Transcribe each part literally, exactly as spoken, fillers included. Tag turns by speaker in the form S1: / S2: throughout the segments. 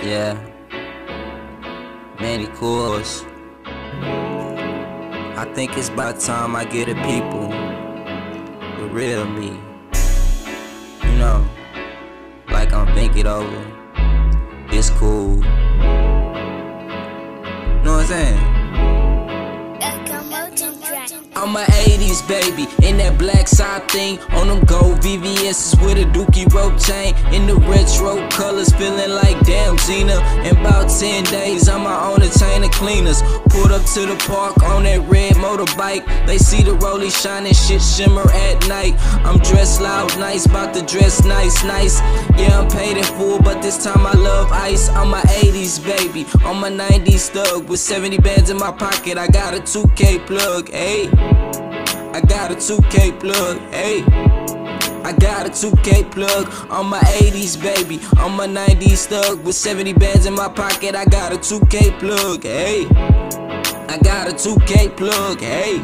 S1: Yeah, many cores. I think it's about time I get a people, the real me. You know, like I'm thinking over. It's cool. Know what I'm saying? I'm a eighties baby, in that black side thing, on them gold V V S's with a dookie rope chain, in the retro colors, feeling like damn Gina. In about ten days, I'ma own a chain of cleaners. Pulled up to the park on that red motorbike. They see the rollie shining, shit shimmer at night. I'm dressed loud, nice, bout to dress nice, nice. Yeah, I'm paid in full, but this time I love ice. I'm a eighties baby, I'm a nineties thug with seventy bands in my pocket. I got a two K plug, ayy. I got a two K plug, ayy. I got a two K plug. I'm a eighties baby, I'm a nineties thug with seventy bands in my pocket. I got a two K plug, ayy. I got a two K plug, ayy.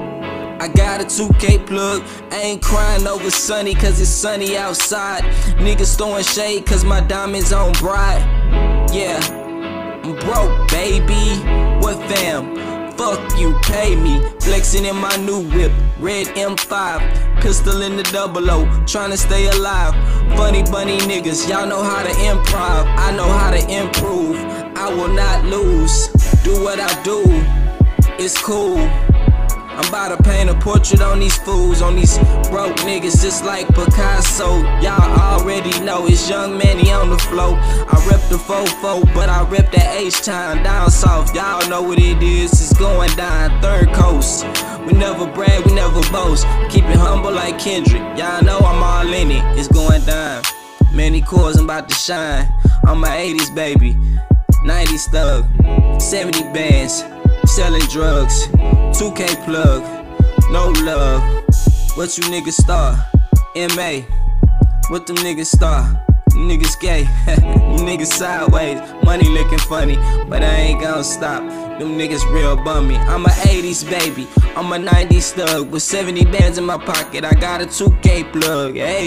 S1: I got a two K plug. I ain't crying over sunny cause it's sunny outside. Niggas throwing shade cause my diamonds on bright. Yeah, I'm broke baby, what fam? Fuck you, pay me. Flexing in my new whip, red M five, pistol in the double O, tryna stay alive. Funny bunny niggas, y'all know how to improv. I know how to improve, I will not lose. Do what I do, it's cool. I'm about to paint a portrait on these fools, on these broke niggas just like Picasso. Y'all already know it's Young Manny on the flow. I rep the fofo, but I rep that H-Town down south. Y'all know what it is, it's going down, third coast. We never brag, we never boast. Keep it humble like Kendrick, y'all know I'm all in it, it's going down. Many cores, I'm about to shine. I'm a eighties baby, nineties thug, seventy bands, selling drugs, two K plug, no love. What you niggas start? M A, what them niggas start? Niggas gay, them niggas sideways, money looking funny, but I ain't gon' stop. Them niggas real bummy. I'm a eighties baby, I'm a nineties thug with seventy bands in my pocket. I got a two K plug, ayy.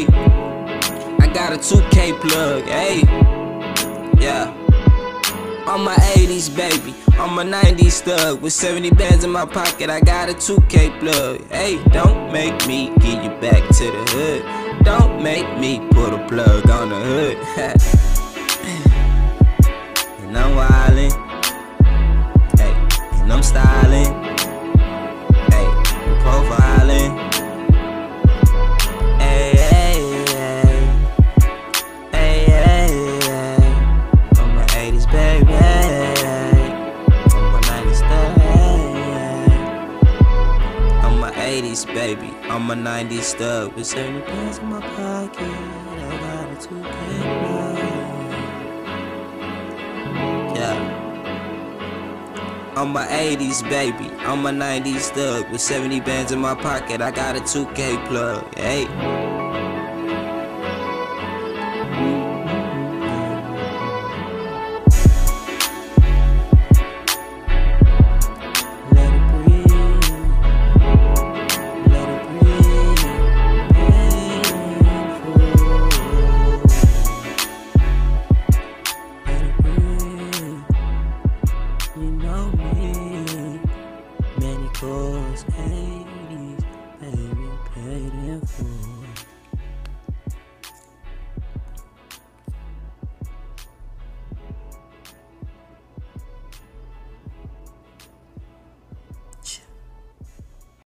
S1: I got a two K plug, ayy. Yeah. I'm a eighties baby, I'm a nineties thug with seventy bands in my pocket. I got a two K plug. Hey, don't make me get you back to the hood. Don't make me put a plug on the hood. And I'm wildin', hey, and I'm stylin', hey, I'm profilin'. eighties baby, I'm a nineties thug with seventy bands in my pocket. I got a two K plug. Yeah. I'm a eighties baby, I'm a nineties thug with seventy bands in my pocket. I got a two K plug. Hey.